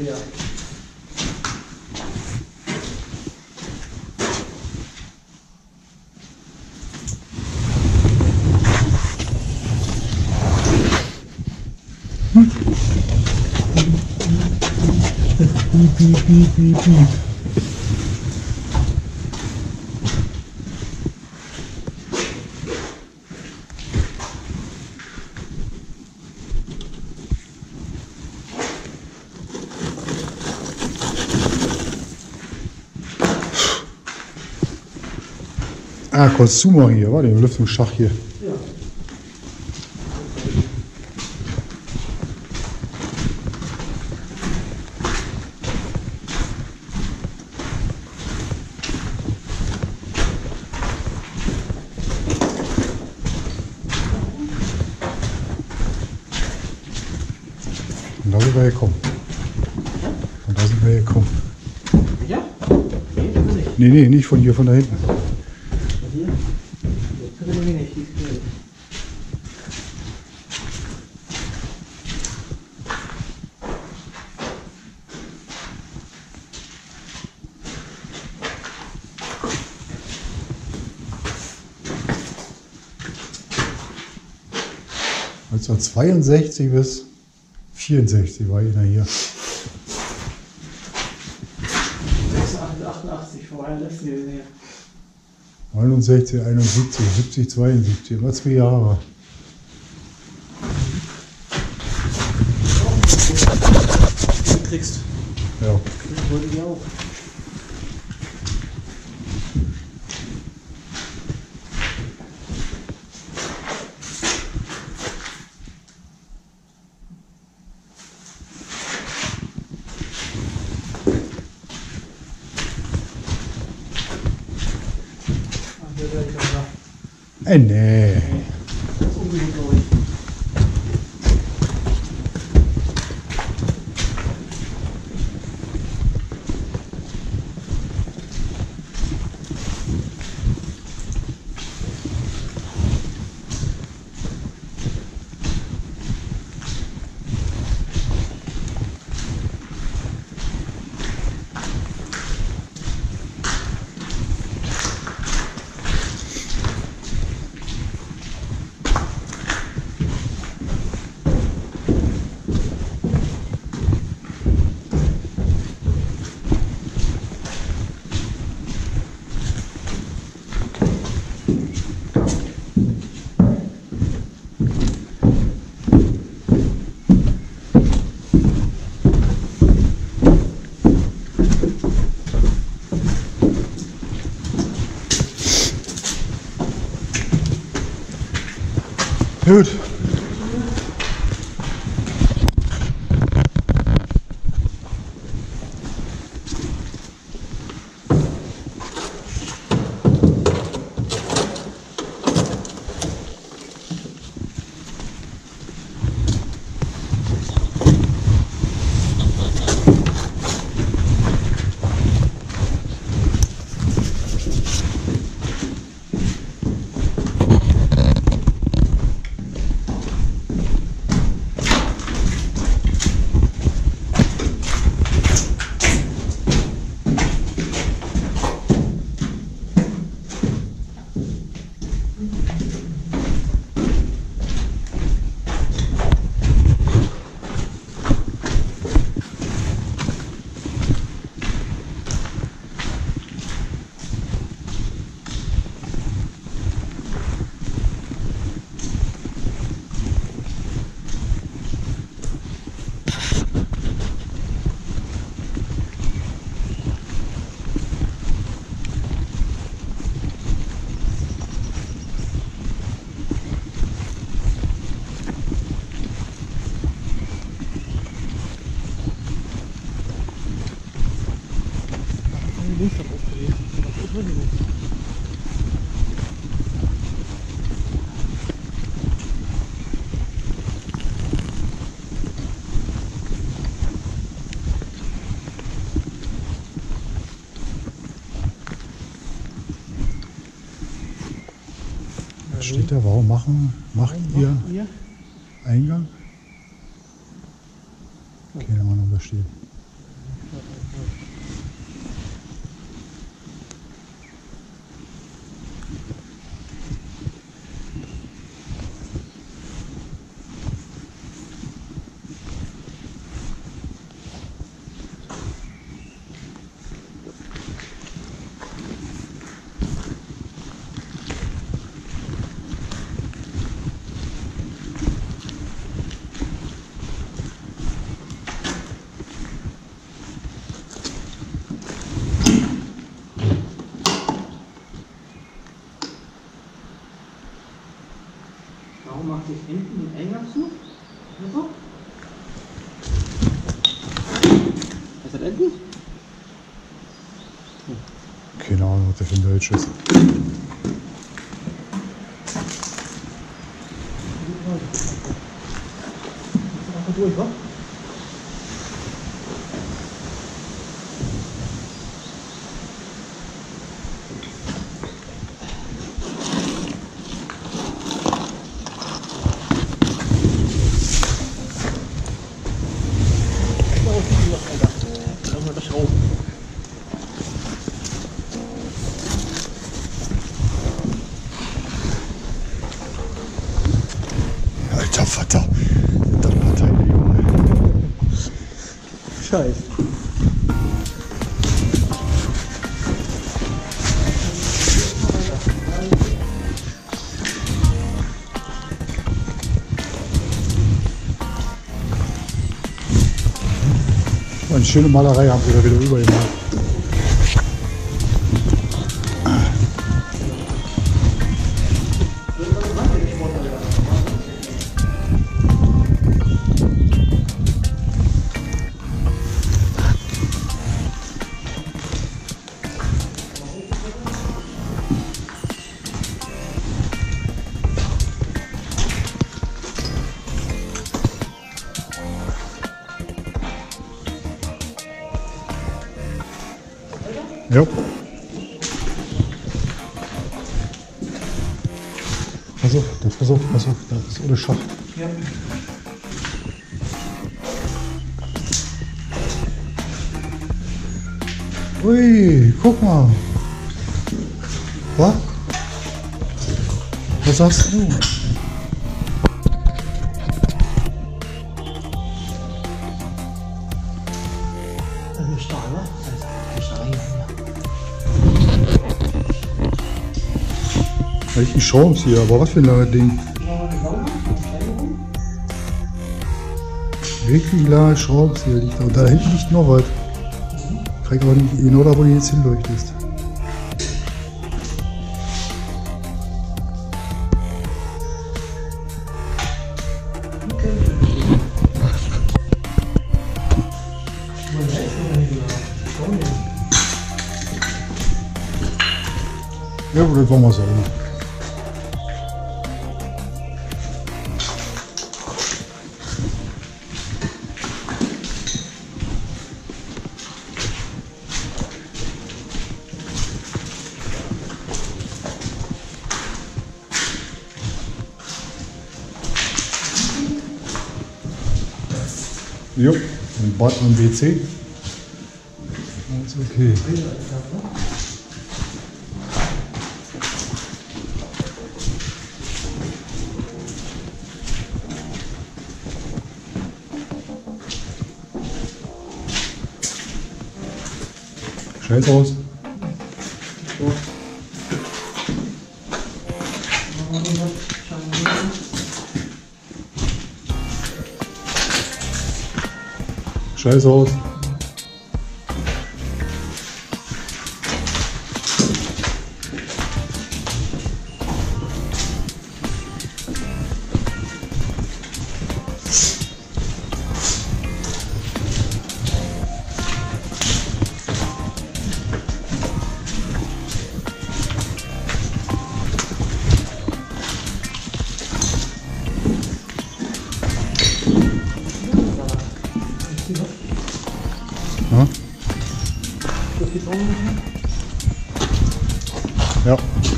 leer. Piep, piep, piep, piep, piep. Ah, kannst du mal hier, warte, den Lüftungsschacht hier. Ja. Und da sind wir gekommen. Und da sind wir gekommen. Ja? Nee, das ist nicht. Nee, nee, nicht von hier, von da hinten. Hier? Das können wir nicht. Die ist grün. Also 62 bis 64 war einer hier. 88 vor meiner letzten gewesen hier. 69, 71, 70, 72, immer 2 Jahre. Du kriegst. Ja. Das wollte ich auch. Nee. Das ist unbedingt, glaube ich. Gut. Steht da, warum macht ihr Eingang? Keine Ahnung, was steht. macht sich hinten den Eingang zu. So. Was hat enden? Keine Ahnung, was der für ein Deutsch ist. Durch, wa? Alter Vater, das Partei, Junge. Scheiße. Eine schöne Malerei haben wir da wieder übergemalt. Jo. Pass auf, da ist ohne Schacht. Ja. Ui, guck mal. Was? Was sagst du? Das ist Stahl, wa? Das ist Stahl. Welchen Schraubenzieher, aber was für ein langes Ding. Wirklich lange Schraubenzieher liegt da. Und da hinten liegt noch was. Ich krieg aber nicht genau da, wo du jetzt hinleuchtest. Ja, das wollen wir so. Jo, ein Bad und WC. Alles okay. Scheiß aus. Scheiß aus. Ja. Ja.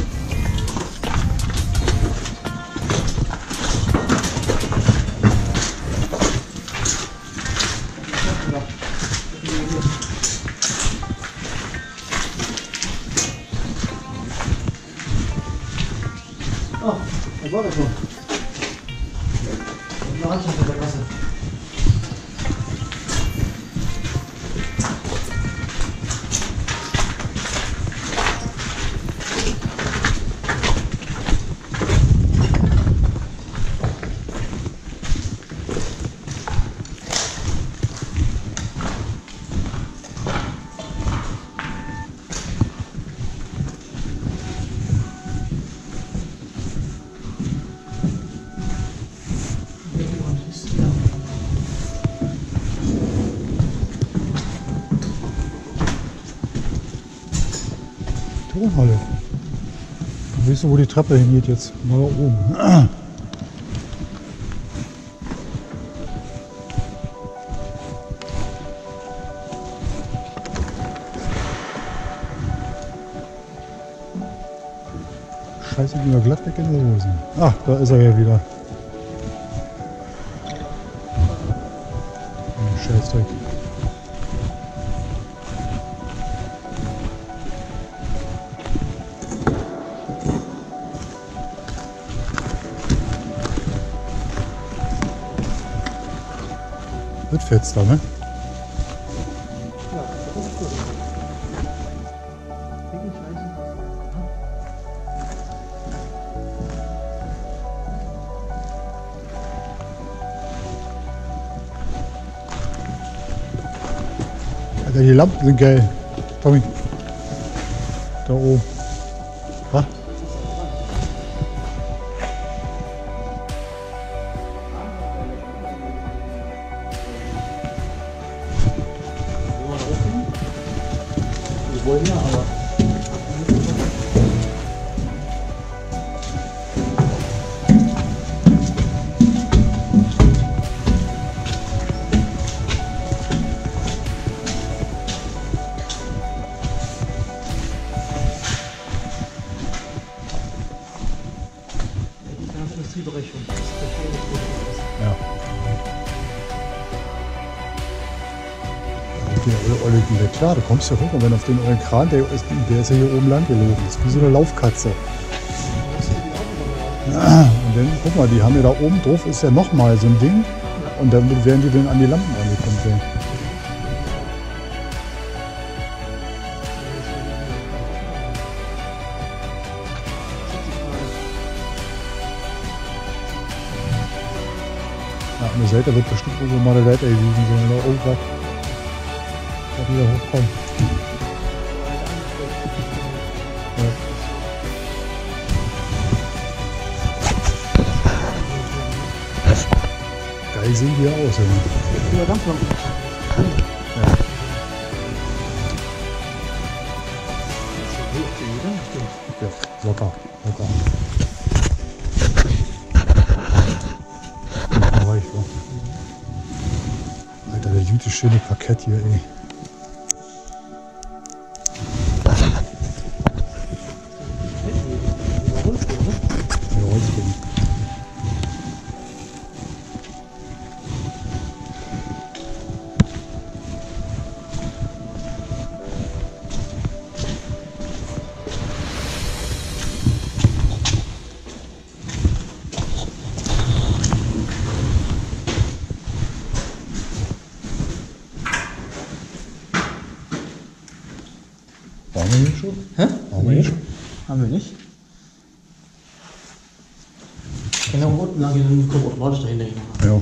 Oh, das war das schon. Da hat schon der Kasse. Turnhalle. Weißt du, wo die Treppe hingeht jetzt? Mal da oben. Scheiße, die mir glatt weg in die Hosen. Ach, da ist er ja wieder. Scheißdreck. Das fetzt da, ne? Ja, das ist gut. Dicken Scheiße. Alter, die Lampen sind geil. Tommy. Da oben. Was? Die wollen ja, aber. Die ganze Industriebereich schon. Das ist Ja. Die Olle, die wird klar, du kommst ja hoch und wenn auf den ollen Kran, der ist ja hier oben lang gelaufen. Das ist wie so eine Laufkatze. Ja, und dann, guck mal, die haben ja da oben drauf, ist ja nochmal so ein Ding. Und damit werden die dann an die Lampen angekommen sein. Ja, an der Seite wird bestimmt irgendwo mal eine Leiter liegen, so oder irgendwas. Da wieder hochkommen. Ja. Geil sehen die aus, ja. Ja, ganz lang. Ja. Ja, locker, locker. Da war ich so. Alter, der gute schöne Parkett hier, ey. Ja, Holzboden. Waren wir nicht schon? Hä? Waren wir nicht schon? Haben wir nicht. Genau, unten lang kommt automatisch dahinter. Ja.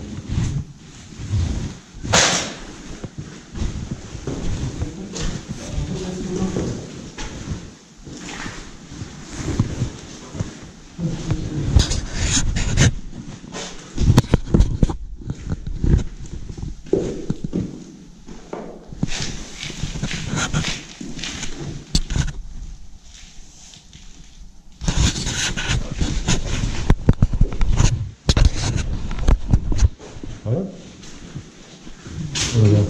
Oder? Oder so.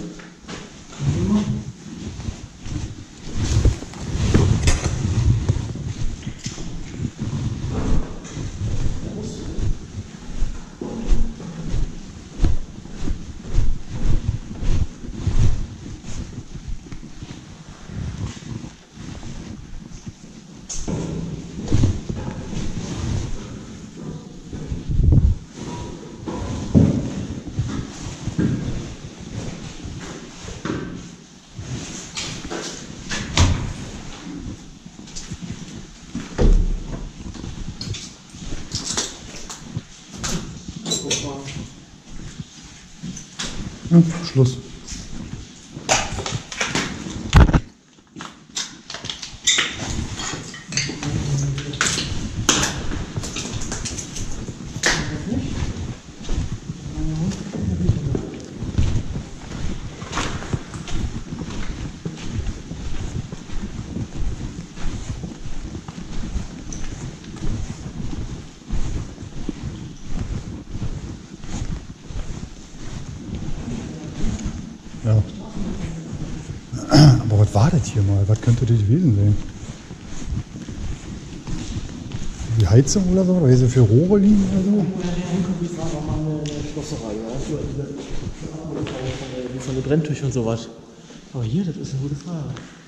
Ja, Schluss. Ja. Aber was war das hier mal? Was könnte das gewesen sein? Die Heizung oder so? Oder hier so viele Rohre liegen oder so? Woher der hinkommt, die Frage auch mal eine Schlosserei, ja? Von der Brenntücher und sowas. Aber hier, das ist eine gute Frage.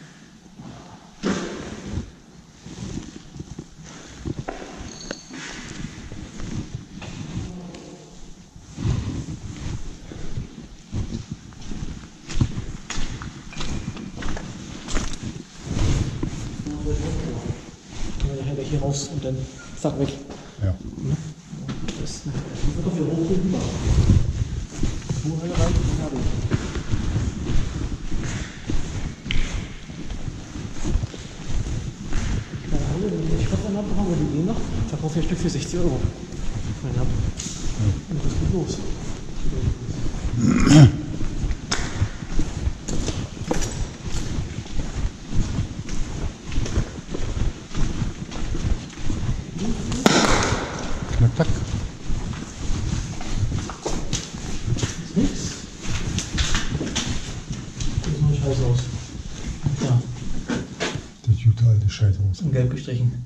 Hier raus und dann zack weg. Ja. Das wird doch wieder hoch rüber. Nur eine rein und habe ich. Ich glaube, dann haben wir die noch. Ich verkaufe 4 Stück für 60 Euro. Und das geht los. Knack, knack. Ist nix. Das ist nur ein Scheißhaus. Ja, Das gute alte Scheithaus. in gelb gestrichen.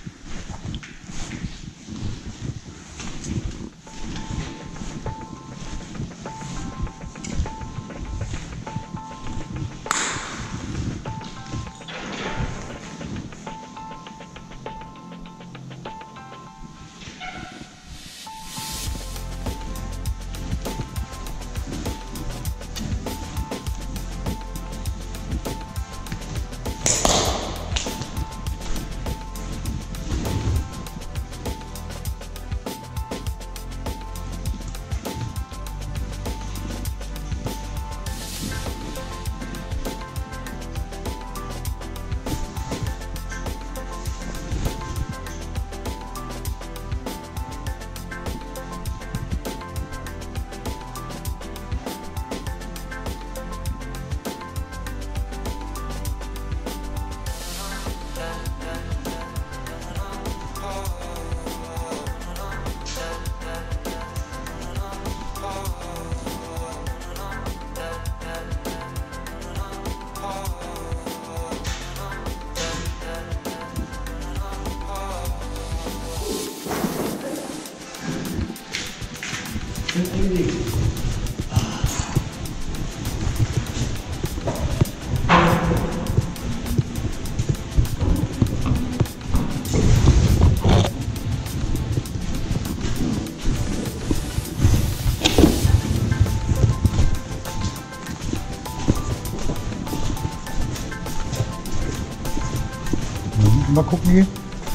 Mal gucken hier.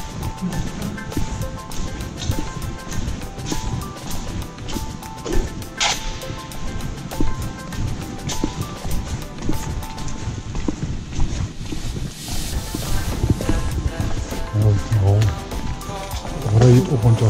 Ja, ist ein Raum. Aber da geht auch runter.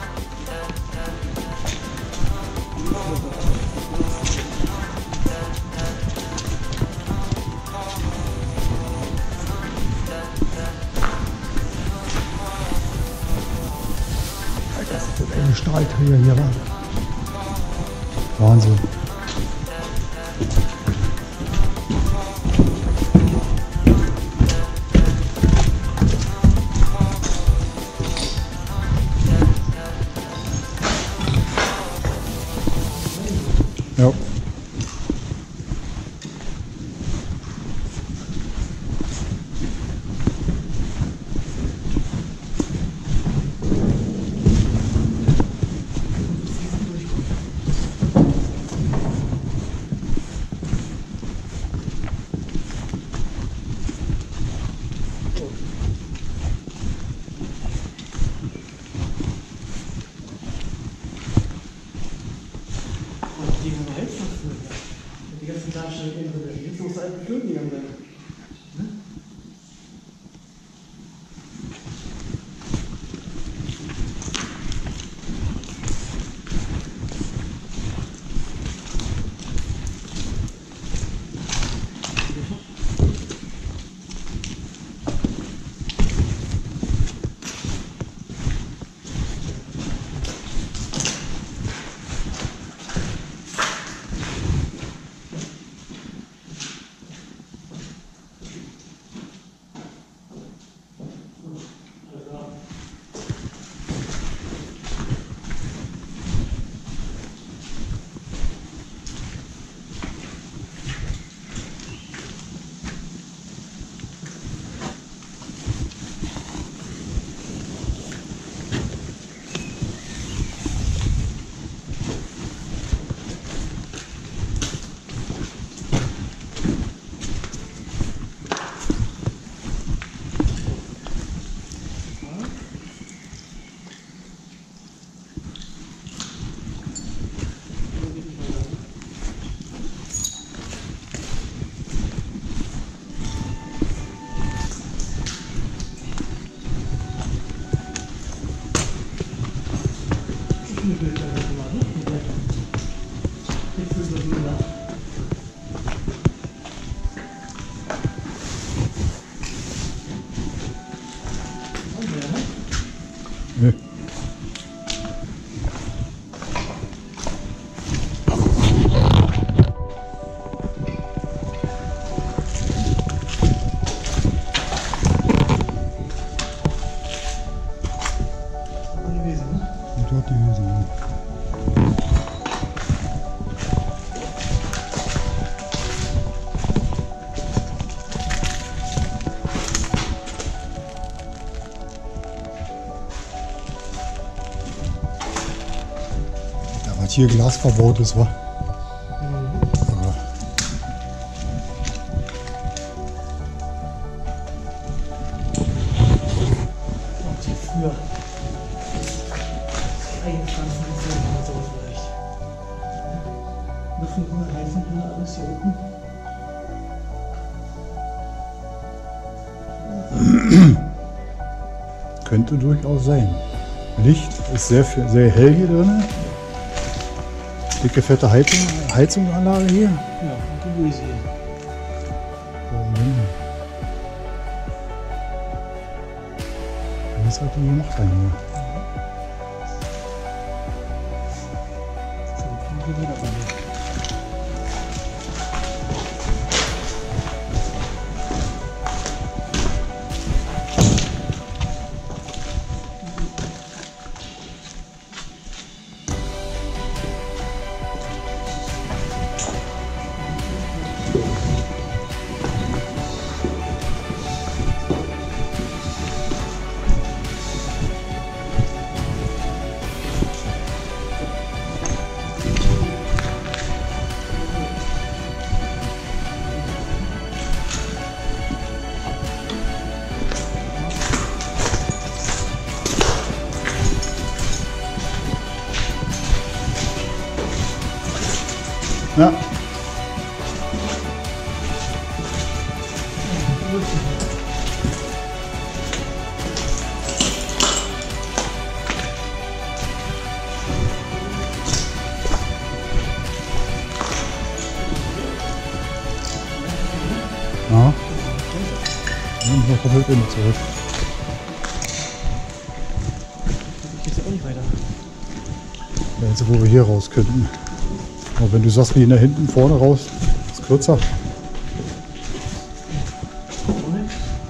Das ist eine Stahlträger hier ran. Wahnsinn. Ja. Die ganzen Darstellungen in jetzt muss alten Flöten gegangen sein. dass hier Glas verbaut ist, wa? Aber Noch die früher eingepflanzt sind oder so vielleicht. Eine 500 alles hier unten. könnte durchaus sein. Licht ist sehr hell hier drin. Dicke, fette Heizungsanlage hier. Ja, und die Luise hier. Was hat die hier noch rein hier? So, und hier wieder rein. Ja. Ja. Und noch komplett innen zurück. Ich geht's ja auch nicht weiter. Ja, jetzt, wo wir hier raus könnten. Aber wenn du sagst, wie nach hinten, vorne raus, ist kürzer. Moment.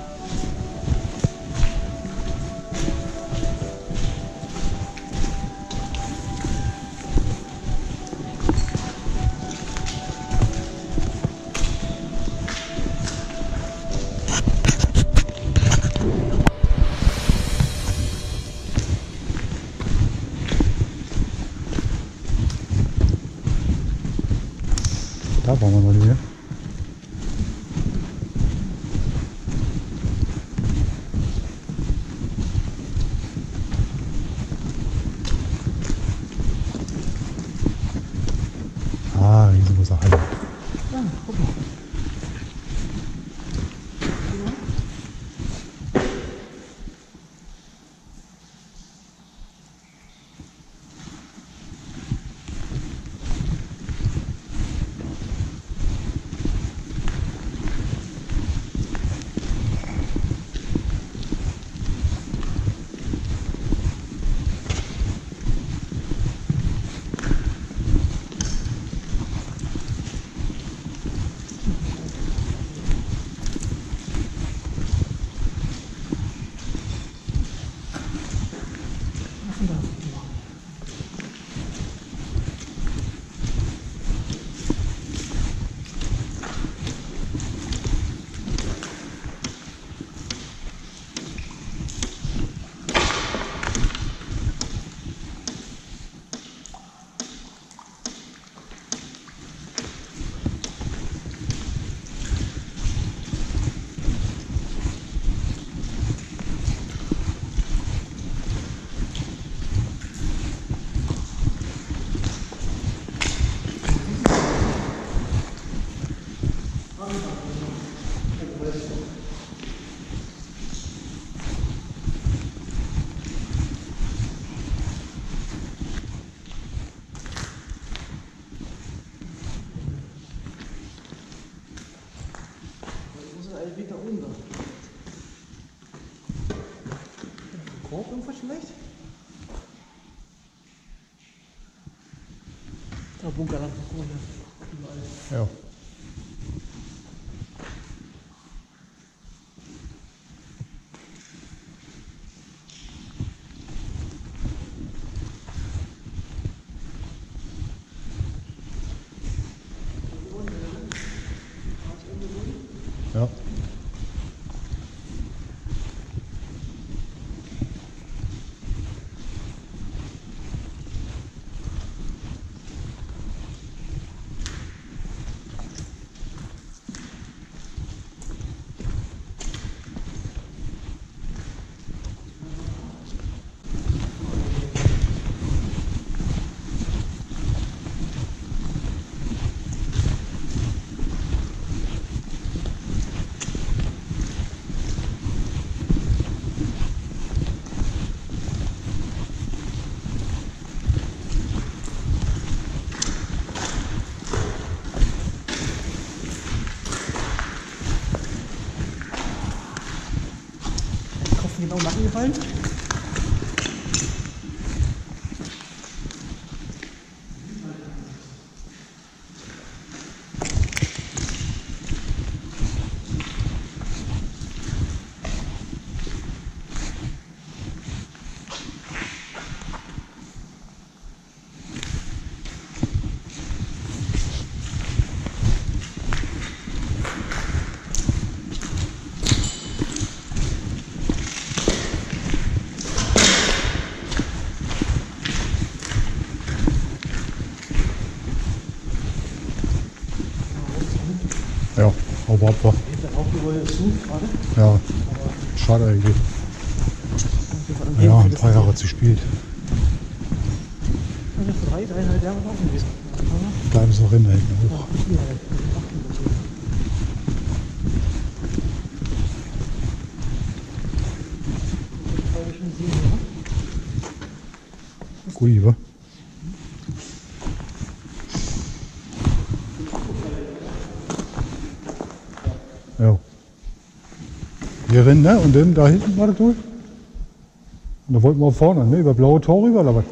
Da waren wir mal hier. Ah, riesengroße Halle. Ja, guck mal. Von da. Wo ist der Weg da oben da? Korb irgendwas vielleicht? Da Bunkerland, überall. Ja. Ja. genau im Nacken gefallen. Ja, aber ab war. Geht der Rauchgeräusch zu gerade. Ja, schade eigentlich. Ja, ein paar Jahre zu spät. Also vor 3,5 Jahren auch gewesen. Bleiben sie noch in hinten hoch. Gui, wa? Ja. Hier rennen, ne? Und dann da hinten war das wohl. Und da wollten wir vorne, ne? Über blaue Tor rüber oder was?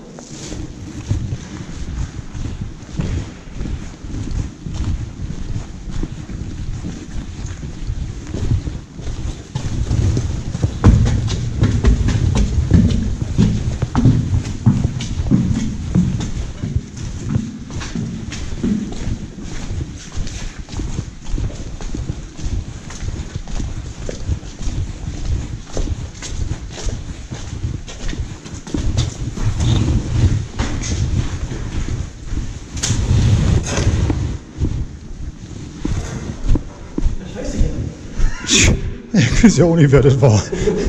Ich weiß ja auch nicht, wer das war.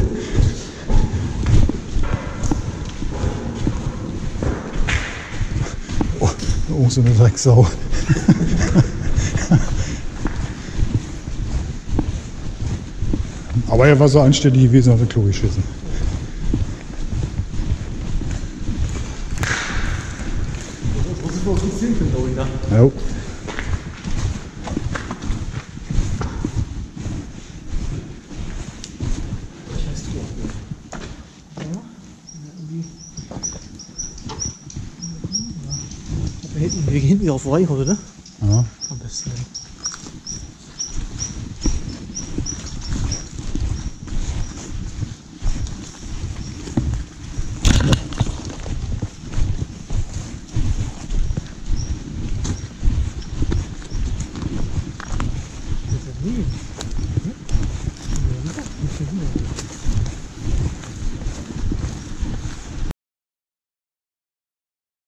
Oh, so eine Drecksau. Aber er war so anständig gewesen, hat er Klo geschissen. Das ist wohl viel Sinn, glaube ich, da. Ja. Wir gehen hinten wieder auf Weich, oder? Ja. Am besten. Das ist nie.